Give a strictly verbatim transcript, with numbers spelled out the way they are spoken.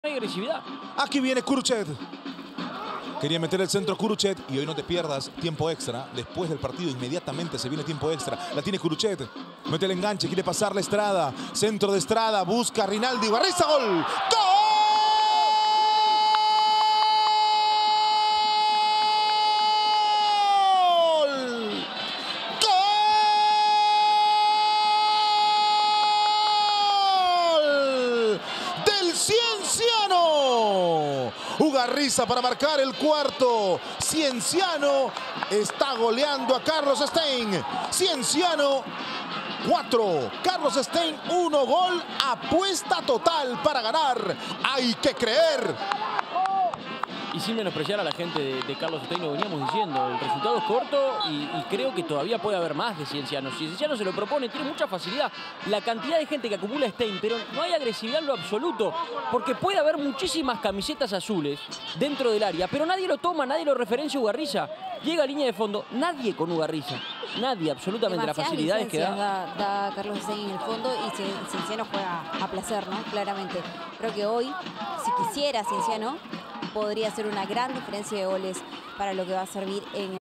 hay agresividad. Aquí viene Kuruchet. Quería meter el centro Kuruchet y hoy no te pierdas tiempo extra. Después del partido inmediatamente se viene tiempo extra. La tiene Kuruchet. Mete el enganche, quiere pasar la Estrada. Centro de Estrada, busca a Rinaldi. Barriza, gol. ¡Gol! Cienciano. Ugarriza para marcar el cuarto. Cienciano está goleando a Carlos Stein. Cienciano cuatro, Carlos Stein uno, gol, apuesta total para ganar. Hay que creer. Y sin menospreciar a la gente de, de Carlos Stein, lo veníamos diciendo, el resultado es corto y, y creo que todavía puede haber más de Cienciano. Si Cienciano se lo propone, tiene mucha facilidad. La cantidad de gente que acumula Stein, pero no hay agresividad en lo absoluto, porque puede haber muchísimas camisetas azules dentro del área, pero nadie lo toma, nadie lo referencia a Ugarriza. Llega a línea de fondo, nadie con Ugarriza. Nadie, absolutamente. Las facilidades que da. da. Da Carlos Stein en el fondo y Cienciano juega a placer, ¿no? Claramente. Creo que hoy, si quisiera Cienciano, podría ser una gran diferencia de goles para lo que va a servir en